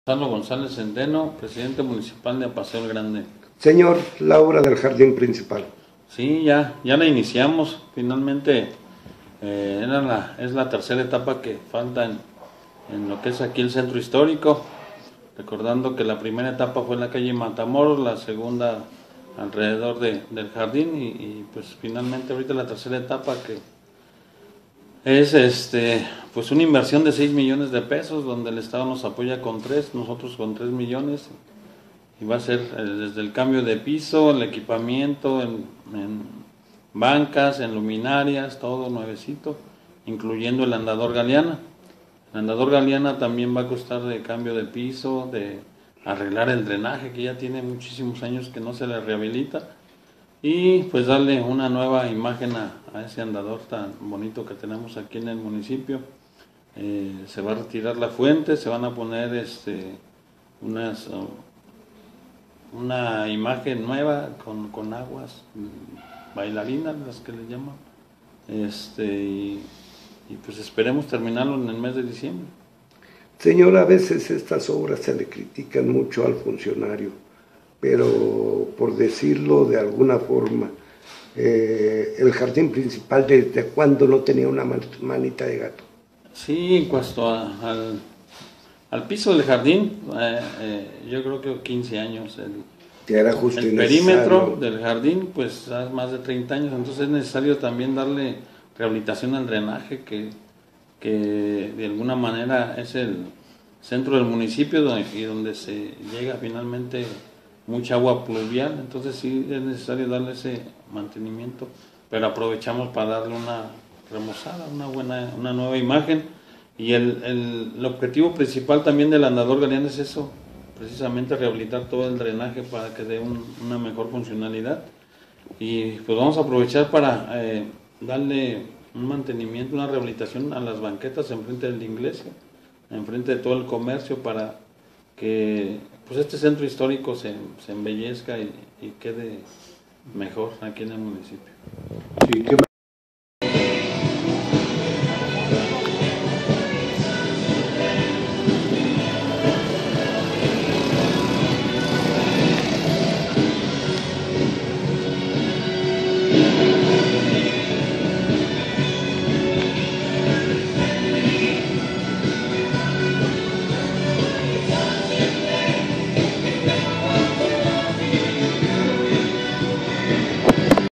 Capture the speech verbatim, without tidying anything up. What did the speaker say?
Gonzalo González Centeno, presidente municipal de Paseo el Grande. Señor, la obra del jardín principal. Sí, ya, ya la iniciamos. Finalmente eh, era la, es la tercera etapa que falta en, en lo que es aquí el centro histórico. Recordando que la primera etapa fue en la calle Matamoros, la segunda alrededor de, del jardín y, y pues finalmente ahorita la tercera etapa que es este pues una inversión de seis millones de pesos, donde el Estado nos apoya con tres, nosotros con tres millones, y va a ser eh, desde el cambio de piso, el equipamiento, en, en bancas, en luminarias, todo nuevecito, incluyendo el andador Galeana. El andador Galeana también va a costar de cambio de piso, de arreglar el drenaje, que ya tiene muchísimos años que no se le rehabilita, y pues darle una nueva imagen a, a ese andador tan bonito que tenemos aquí en el municipio. Eh, se va a retirar la fuente, se van a poner este unas uh, una imagen nueva con, con aguas bailarinas, las que le llaman, este y, y pues esperemos terminarlo en el mes de diciembre. Señor, a veces estas obras se le critican mucho al funcionario, pero por decirlo de alguna forma, eh, el jardín principal, ¿desde cuándo no tenía una manita de gato? Sí, en cuanto a, al, al piso del jardín, eh, eh, yo creo que quince años. El, que era justo el perímetro del jardín, pues hace más de treinta años, entonces es necesario también darle rehabilitación al drenaje, que, que de alguna manera es el centro del municipio donde, y donde se llega finalmente mucha agua pluvial, entonces sí es necesario darle ese mantenimiento, pero aprovechamos para darle una remozada, una buena, una nueva imagen, y el, el, el objetivo principal también del andador Galeana es eso, precisamente rehabilitar todo el drenaje para que dé un, una mejor funcionalidad, y pues vamos a aprovechar para eh, darle un mantenimiento, una rehabilitación a las banquetas enfrente de la iglesia, enfrente de todo el comercio, para que pues este centro histórico se, se embellezca y, y quede mejor aquí en el municipio. Sí,